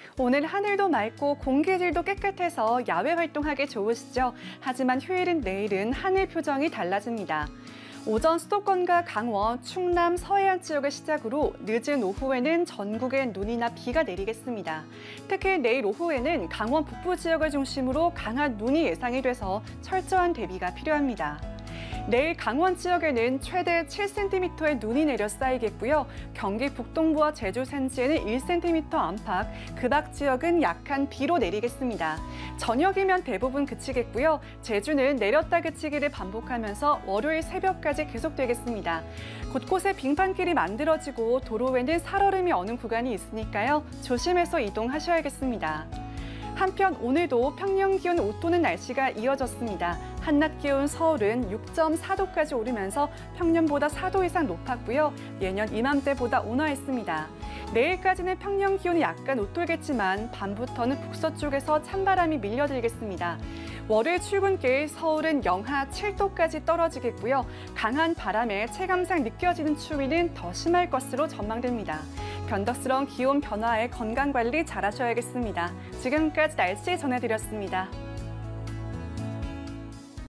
오늘 하늘도 맑고 공기질도 깨끗해서 야외 활동하기 좋으시죠? 하지만 휴일인 내일은 하늘 표정이 달라집니다. 오전 수도권과 강원, 충남, 서해안 지역을 시작으로 늦은 오후에는 전국에 눈이나 비가 내리겠습니다. 특히 내일 오후에는 강원 북부 지역을 중심으로 강한 눈이 예상이 돼서 철저한 대비가 필요합니다. 내일 강원 지역에는 최대 7cm의 눈이 내려 쌓이겠고요. 경기 북동부와 제주 산지에는 1cm 안팎, 그 밖 지역은 약한 비로 내리겠습니다. 저녁이면 대부분 그치겠고요. 제주는 내렸다 그치기를 반복하면서 월요일 새벽까지 계속되겠습니다. 곳곳에 빙판길이 만들어지고 도로에는 살얼음이 어는 구간이 있으니까요. 조심해서 이동하셔야겠습니다. 한편 오늘도 평년 기온 웃도는 날씨가 이어졌습니다. 한낮 기온 서울은 6.4도까지 오르면서 평년보다 4도 이상 높았고요. 예년 이맘때보다 온화했습니다. 내일까지는 평년 기온이 약간 웃돌겠지만 밤부터는 북서쪽에서 찬바람이 밀려들겠습니다. 월요일 출근길 서울은 영하 7도까지 떨어지겠고요. 강한 바람에 체감상 느껴지는 추위는 더 심할 것으로 전망됩니다. 변덕스러운 기온 변화에 건강관리 잘하셔야겠습니다. 지금까지 날씨 전해드렸습니다.